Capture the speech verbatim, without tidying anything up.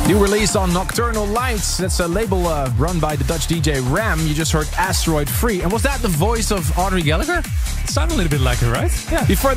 New release on Nocturnal Lights. That's a label uh, run by the Dutch D J Ram. You just heard Asteroid Free. And was that the voice of Audrey Gallagher? It sounded a little bit like her, right? Yeah. Before